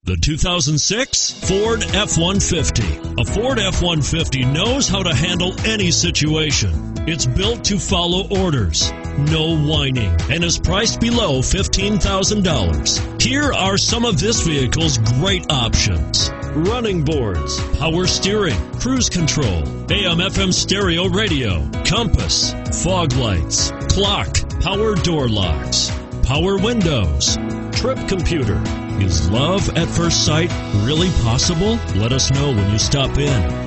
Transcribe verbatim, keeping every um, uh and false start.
The two thousand six Ford F one fifty. A Ford F one fifty knows how to handle any situation. It's built to follow orders, no whining, and is priced below fifteen thousand dollars. Here are some of this vehicle's great options: running boards, power steering, cruise control, A M F M stereo radio, compass, fog lights, clock, power door locks, power windows, trip computer. Is love at first sight really possible? Let us know when you stop in.